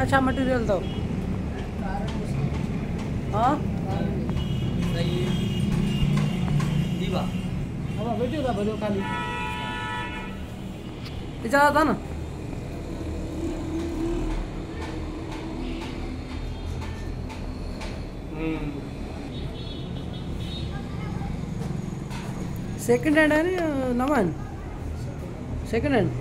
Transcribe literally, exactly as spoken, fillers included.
अच्छा मटेरियल तो हाँ अब बैठो था भलो खाली ज्यादा था ना सेकंड हैंड है ना नमन सेकंड हैंड